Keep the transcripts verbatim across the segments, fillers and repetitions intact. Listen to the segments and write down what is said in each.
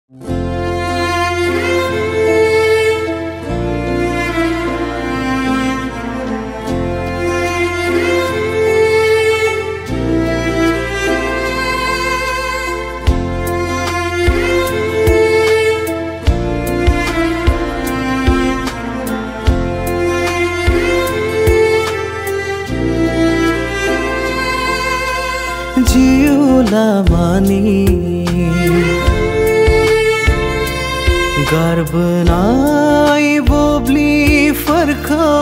जिउला मानी गारबोनाय बोब्लि फोरखौ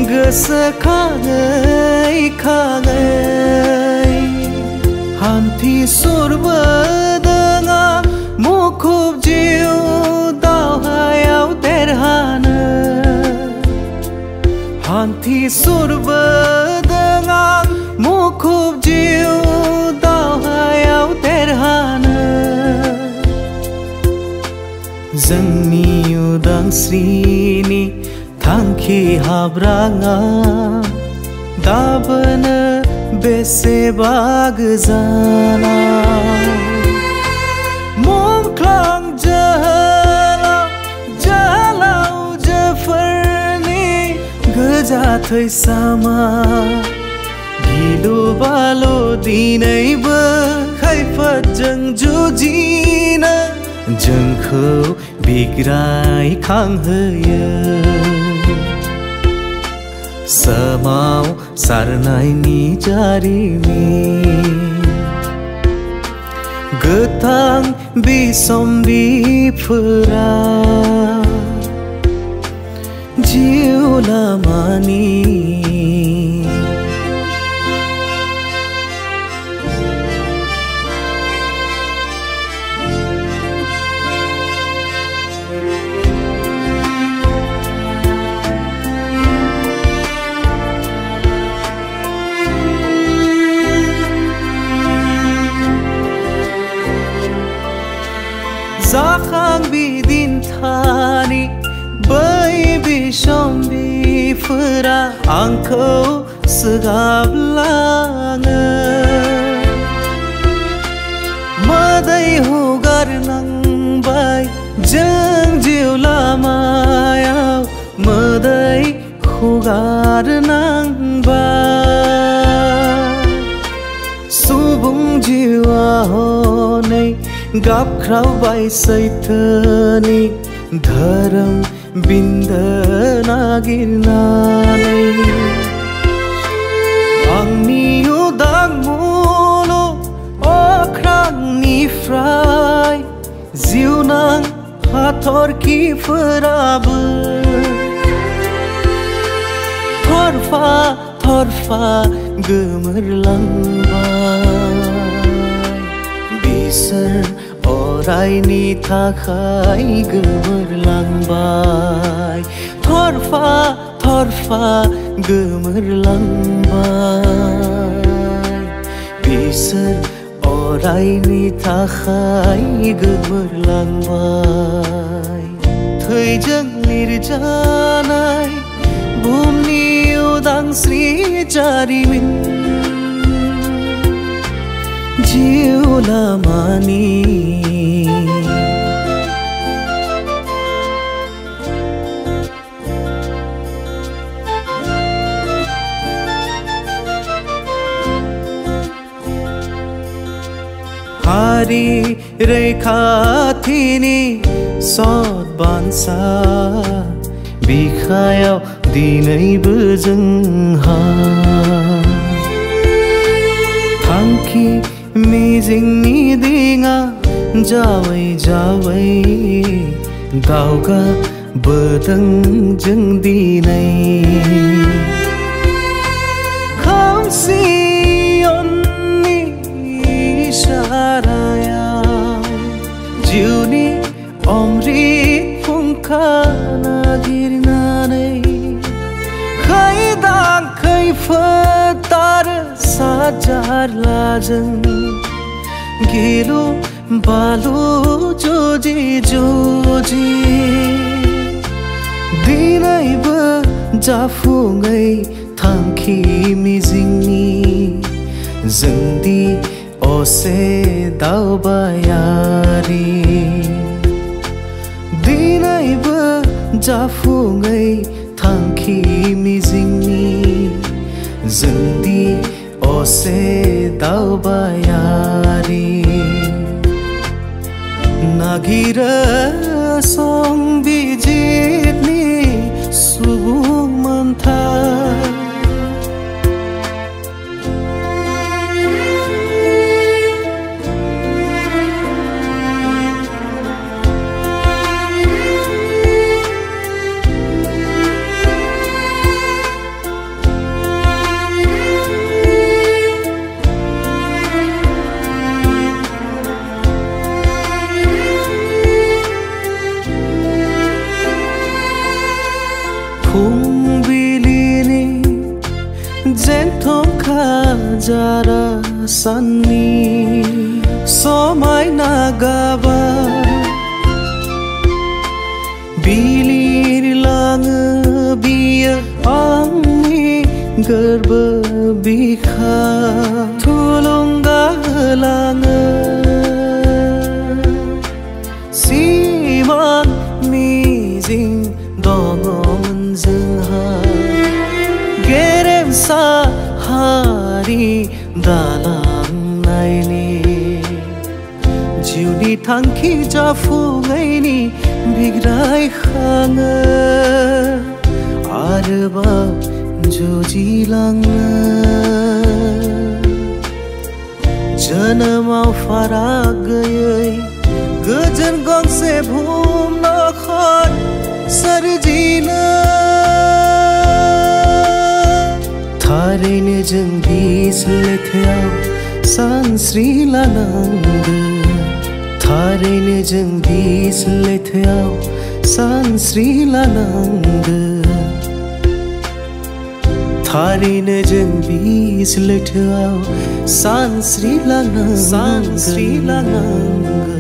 गोसोखाङै खाङै हान्थि सुरबोदों आं मुखुब जिउ दावहायाव देरहानो हान्थि सुरबोदों आं मुखुब जिउ दावहायाव देरहानो जोंनि उदांस्रिनि थांखि हाब्राङा दाबोनो बेसेबा गोजानाव मुंख्लं जोहोलाव जोहोलावजोफोरनि गोजा थै सामा गिलु बालु दिनैबो खैफोदजों जुजिनो जोंखौ बिग्रायखांहोयो सोमाव सारनायनि जारिमिन गोथां बिसम्बिफोरा जिउ लामानि जाखां बिदिन्थानि बै बिसम्बिफोरा आंखौ सोगाबलाङो मोदै हुगारनांबाय जों जिउ लामायाव मोदै हुगारनांबाय सुबुं जिउआ हनै गाबख्रावबाय सैथोनि धोरोम बिन्दो नागिरनानै आंनि उदां मुलुग अख्रांनिफ्राय जिउनां हाथरखिफोराबो थरफा थरफा गोमोरलांबाय बिसोर अरायनि थाखाय गोमोरलांबाय थरफा थरफा गोमोरलांबाय बिसोर अरायनि थाखाय गोमोरलांबाय थैजों लिरजानाय बुहुमनि उदांस्रि जारिमिन जिउ लामानि हारि रैखाथिनि सत बान्सा बिखायाव दिनैबो जोंहा थांखि मिजिंनि दिङा जावै जावै दावगाबोदों जों दिनै खोमसियननि इसारायाव जिउनि अमृत फुंखा नागिरनानै खैदां खैफोद आरो साजारलाजों गिलु बालु जुजि जुजि दिनैबो जाफुङै थांखि मिजिंनि जोंदि असे दावबायारि जाफुङै थांखि मिजिंनि जोंदि असे दावबायारि नागिरो संबिजिरनि सुबुं मोनथाय फुंबिलिनि जेंथंखा जारा साननि समायना गाबा बिलिरलाङो बियो आंनि गोरबो बिखा थुलुंगा होलाङो सिमां मिजिं दङमोन जोंहा गेरेमसा हारि दालांनायनि जिउनि थांखि जाफुङैनि बिग्रायखाङो आरोबाव जुजिलाङो जोनोमाव फाराग गैयै गोजोन गंसे बुहुम नखर सोरजिनो थारैनो जों बिस लैथोआव सानस्रिलानांगोन थारैनो जों बिस लैथोआव सानस्रिलानांगोन थारैनो जों बिस लैथोआव सानस्रिलानांगोन